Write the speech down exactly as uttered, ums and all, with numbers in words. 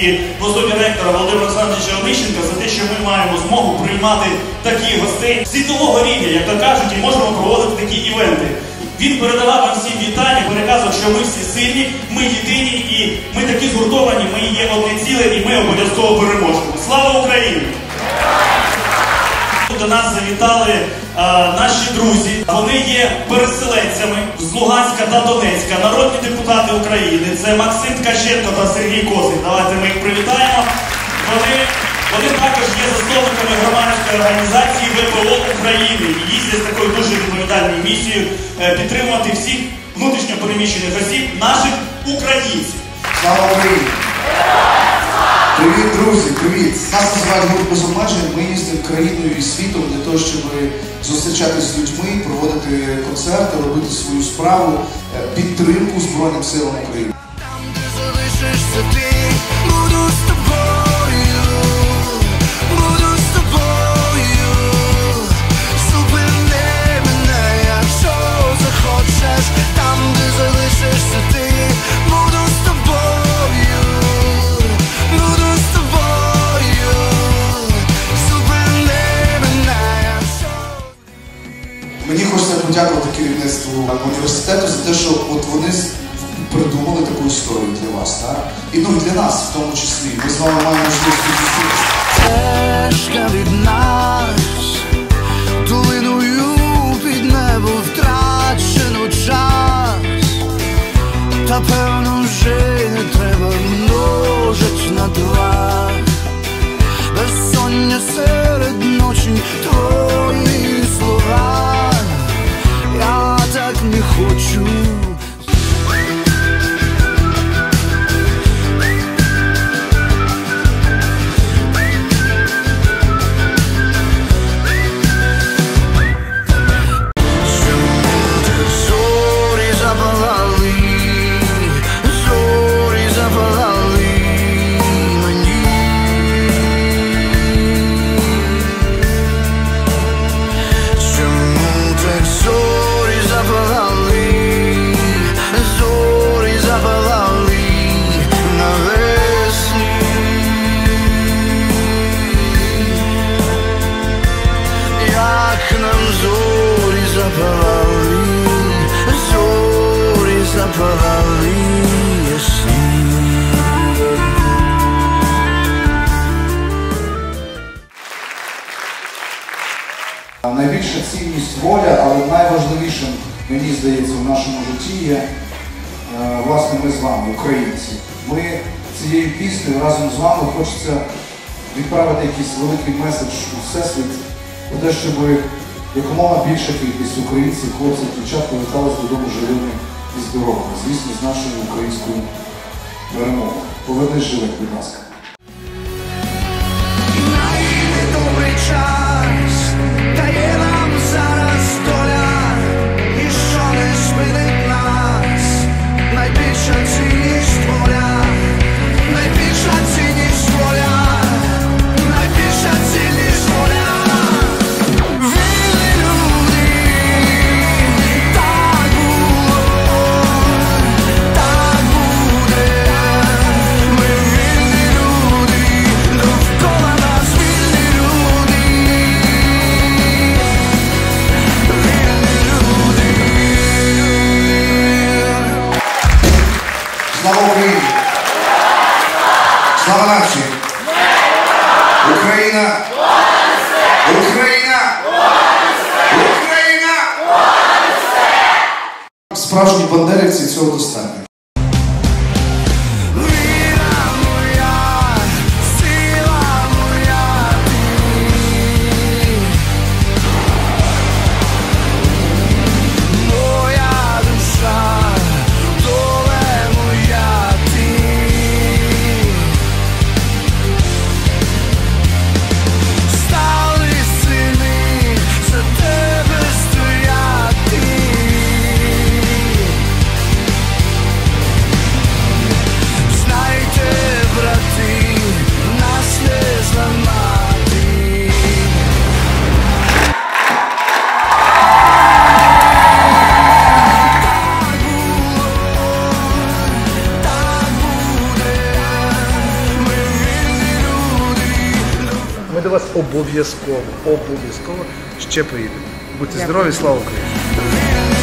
і в особі ректора Володимира Олександровича Онищенка за те, що ми маємо змогу приймати такі гостей світового рівня, як то кажуть, і можемо проводити такі івенти. Він передавав нам всім вітання, переказував, що ми всі сильні, ми єдині і ми такі згуртовані, ми є одне ціле і ми обов'язково переможемо. Слава Україні! До нас завітали а, наші друзі. Вони є переселенцями з Луганська та Донецька, народні депутати України. Це Максим Ткаченко та Сергій Косик. Давайте ми їх привітаємо. Вони, вони також є засновниками громадської організації ВПО України. І їздять з такою дуже відповідальною місією е, підтримувати всіх внутрішньо переміщених осіб, наших українців. Слава Україні! Привіт, друзі, привіт! Нас називають «Гурт без обмежень». Ми їздимо країною і світом для того, щоб зустрічатися з людьми, проводити концерти, робити свою справу, підтримку Збройним силам України. Там, де залишишся ти, буду з тобою, буду з тобою. Зупини мене, якщо захочеш. Там, де залишишся ти, буду з тобою, буду з тобою. Зупини мене, якщо... Мені хочеться подякувати керівництву університету за те, що от вони придумали таку історію для вас, так? І ну, для нас в тому числі. Ми з вами маємо можливість зустрітися. Стежка від нас, долиною під небо втрачено час. Та певно вже не треба множить на два. Безсоння серед ночі твої слова. Я так не хочу. Найбільша цінність воля, але найважливішим, мені здається, в нашому житті є, власне, ми з вами, українці. Ми цією піснею разом з вами хочеться відправити якийсь великий меседж у всесвіт про те, щоб якомога більша кількість українців, хлопців, дівчат повертались додому живими і здоровими. Звісно, з нашою українською перемогою. Повернись живих, будь ласка. Добрий час дає нам зараз доля, і що не спинить нас. Найбільша цінність воля, найбільша цінність воля, найбільша цінність воля. Вільні люди, так було, так буде. Ми вільні люди, довкола нас вільні люди. Вільні люди. Слава Україні! Слава нації! Україна! Україна! Україна! Справжні бандерівці цього достатньо. Віра моя, сила моя, ти. Моя душа, доле моя, ти. Стали сини, за тебе стояти. ми до вас обов'язково, обов'язково ще приїдемо. Будьте здорові, слава Україні!